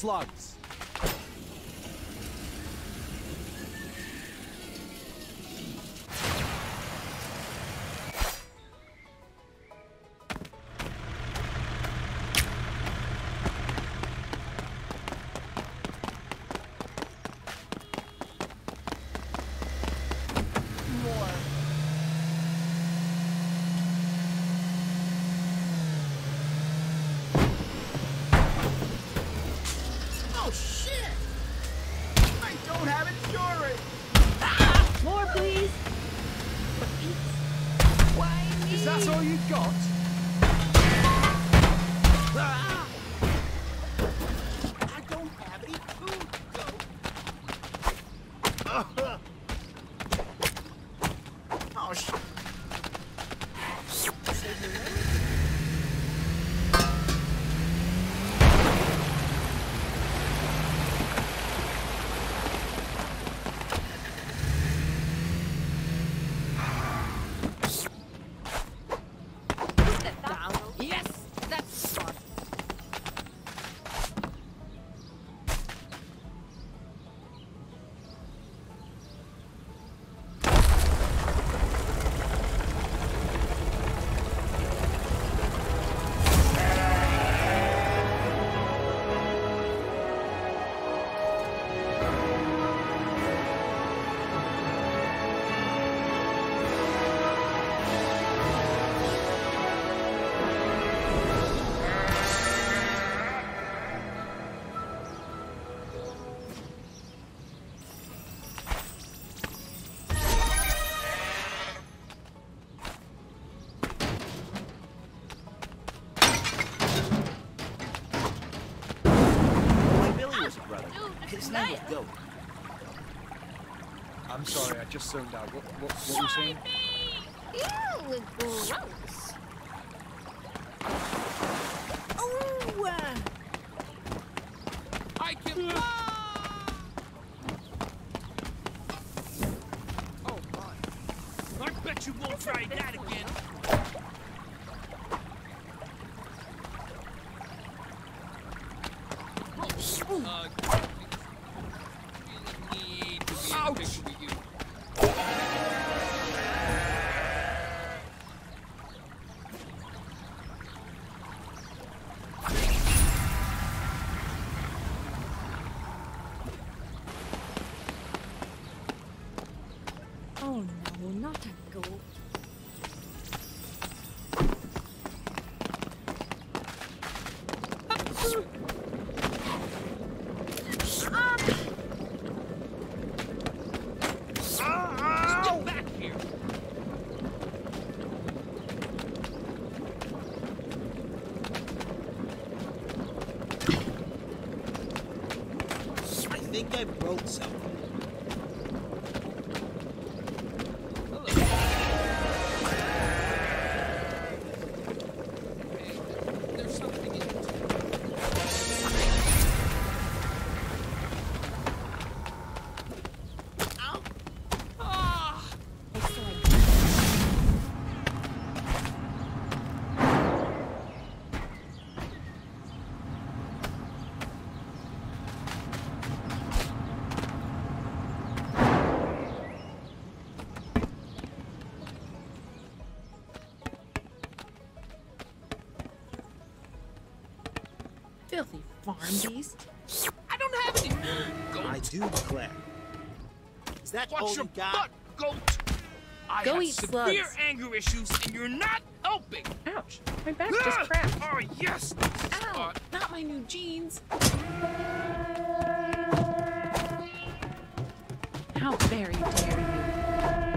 slugs. More, please. Why me? Is that all you got? I don't have any food, Oh, shit. Yes, that's smart. His name was Goat. I'm sorry, I just zoned out. What were you saying? Ew, gross. Oh, I can fly! Oh my. I bet you won't try that again. Really need to be in a picture with you. oh no, not a goat. Get back here! I think I broke something. There's something in it. Ow! Ah! Filthy farm beast. I don't have any. I Goat. do declare. Is that all Watch your you got? butt, goat! I Go have eat severe slugs. anger issues, and you're not helping. Ouch, my back just cracked. Oh yes. Ow, not my new jeans. How very dare you.